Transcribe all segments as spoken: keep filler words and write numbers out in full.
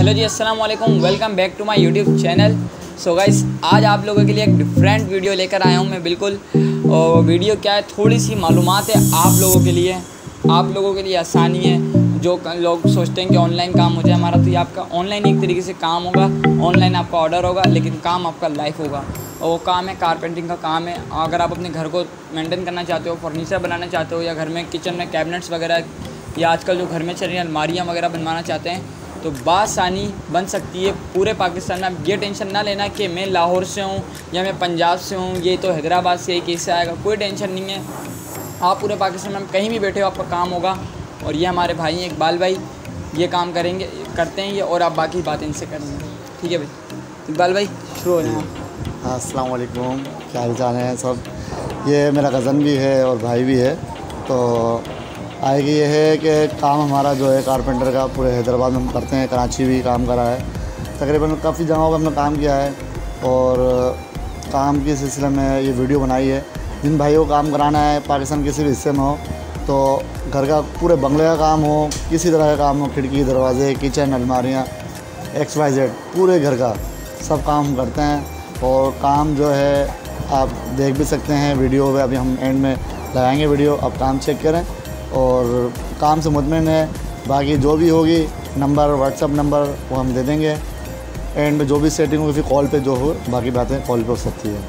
Hello ji, अस्सलाम वालेकुम। Welcome back to my YouTube channel. So guys, आज आप लोगों के लिए एक डिफरेंट वीडियो लेकर आया हूँ मैं बिल्कुल। और वीडियो क्या है, थोड़ी सी मालूमात है आप लोगों के लिए, आप लोगों के लिए आसानी है। जो लोग सोचते हैं कि ऑनलाइन काम हो जाए हमारा, तो ये आपका ऑनलाइन एक तरीके से काम होगा। ऑनलाइन आपका ऑर्डर होगा, लेकिन काम आपका लाइफ होगा। और वो काम है कारपेंटिंग का काम है। अगर आप अपने घर को मेंटेन करना चाहते हो, फर्नीचर बनाना चाहते हो, या घर में किचन में कैबिनेट्स वगैरह, या आजकल जो घर में चल रही हैं अलमारियाँ वगैरह बनवाना चाहते हैं, तो बासानी बन सकती है पूरे पाकिस्तान में। आप ये टेंशन ना लेना कि मैं लाहौर से हूँ या मैं पंजाब से हूँ, ये तो हैदराबाद से कैसे आएगा, कोई टेंशन नहीं है। आप पूरे पाकिस्तान में कहीं भी बैठे हो आपका काम होगा। और ये हमारे भाई हैं इकबाल भाई, ये काम करेंगे करते हैं ये, और आप बाकी बातें इनसे करेंगे। ठीक है भाई, इकबाल भाई शुरू हो जाए। हाँ, अस्सलाम वालेकुम, क्या हाल चाल है सब। ये मेरा कज़न भी है और भाई भी है। तो आएगी ये है कि काम हमारा जो है कारपेंटर का पूरे हैदराबाद में हम करते हैं, कराची भी काम करा है, तकरीबन काफ़ी जगहों पर हमने काम किया है। और काम के सिलसिले में ये वीडियो बनाई है। जिन भाइयों को काम कराना है पाकिस्तान किसी भी हिस्से में हो, तो घर का पूरे बंगले का काम हो, किसी तरह का काम हो, खिड़की दरवाजे किचन अलमारियाँ एक्स वाई जेड पूरे घर का सब काम हम करते हैं। और काम जो है आप देख भी सकते हैं वीडियो में, अभी हम एंड में लगाएंगे वीडियो, आप काम चेक करें और काम से मुतमईन है। बाकी जो भी होगी नंबर व्हाट्सअप नंबर वो हम दे देंगे। एंड में जो भी सेटिंग होगी फिर कॉल पे जो हो, बाकी बातें कॉल पे हो सकती है।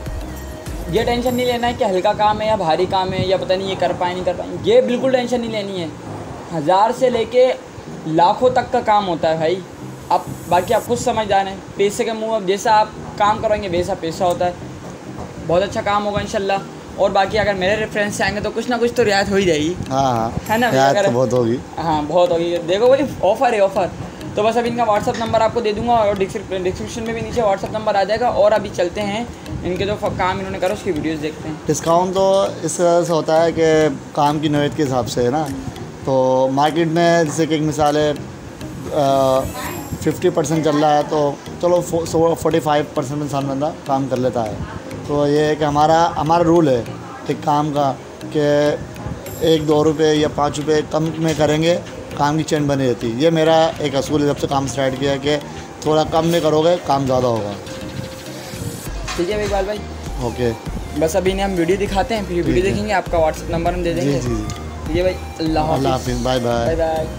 ये टेंशन नहीं लेना है कि हल्का काम है या भारी काम है, या पता नहीं ये कर पाए नहीं कर पाए, ये बिल्कुल टेंशन नहीं लेनी है। हज़ार से लेके लाखों तक का काम होता है भाई। अब बाकी आप खुद समझदार हैं, पैसे के मुँह अब जैसा आप काम करेंगे वैसा पैसा होता है। बहुत अच्छा काम होगा इंशाल्लाह। और बाकी अगर मेरे रेफरेंस से आएंगे तो कुछ ना कुछ तो रियायत हो ही जाएगी। हाँ हाँ, है ना, रियायत अगर तो बहुत होगी। हाँ बहुत होगी। देखो भाई, ऑफ़र है ऑफ़र। तो बस अभी इनका व्हाट्सअप नंबर आपको दे दूंगा, और डिस्क्रिप्शन में भी नीचे व्हाट्सअप नंबर आ जाएगा। और अभी चलते हैं इनके जो काम इन्होंने करा उसकी वीडियोस देखते हैं। डिस्काउंट तो इस तरह से होता है कि काम की नौयत के हिसाब से है ना। तो मार्केट में जैसे कि एक मिसाल है फिफ्टी परसेंट चल रहा है, तो चलो फोर्टी फाइव परसेंट इंसान बंदा काम कर लेता है। तो ये है कि हमारा हमारा रूल है एक काम का कि एक दो रुपये या पाँच रुपये कम में करेंगे काम की चेन बनी रहती है। ये मेरा एक असूल है जब से काम स्टार्ट किया कि थोड़ा कम में करोगे काम ज़्यादा होगा। ठीक है भाई, इकबाल भाई ओके, बस अभी इन्हें हम वीडियो दिखाते हैं, फिर वीडियो देखेंगे, आपका व्हाट्सअप नंबर हम दे जी देंगे। जी जी, ठीक है भाई, अल्लाह अल्लाह हाफिज़, हाफिज़, bye bye. Bye bye.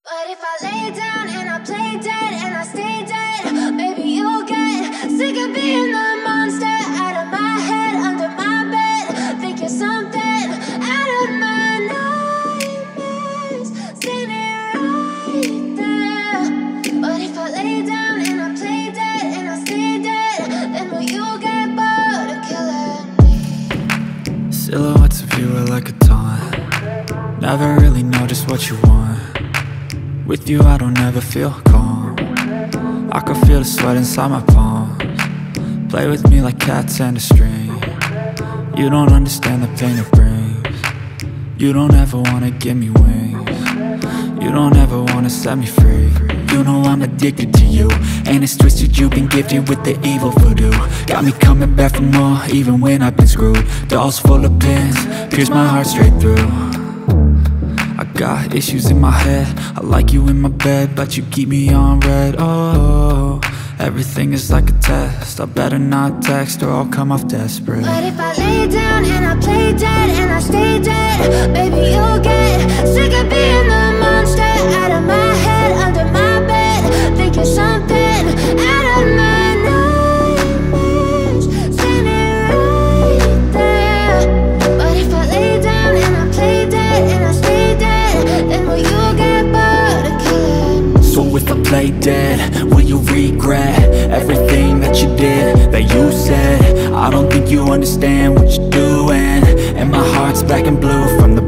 But if I lay down and I play dead and I stay dead, maybe you'll get sick of being the monster out of my head, under my bed. Think you're something out of my nightmares, standing right there. But if I lay down and I play dead and I stay dead, then will you get bored of killing me? Silhouettes of you are like a taunt. Never really know just what you want. With you I don't ever feel calm. I can feel the sweat inside my palms. Play with me like cats and a string. You don't understand the pain it brings. You don't ever wanna give me wings. You don't ever wanna set me free. You know I'm addicted to you, and it's twisted, you've been gifted with the evil voodoo. Got me coming back for more, even when I've been screwed. Dolls full of pins, pierce my heart straight through. I got issues in my head, I like you in my bed, but you keep me on red. Oh, everything is like a test, I better not text or I'll come off desperate. But if I lay down and I play dead and I stay dead, baby you'll get sick of being the monster out of my head, under my bed. Think you're something out of my nightmares, standing right there. But if I lay down and I play dead and I stay dead, then will you get bored of killing me? So if I play dead, will you regret everything that you did, that you said? I don't think you understand what you're doing, and my heart's black and blue from the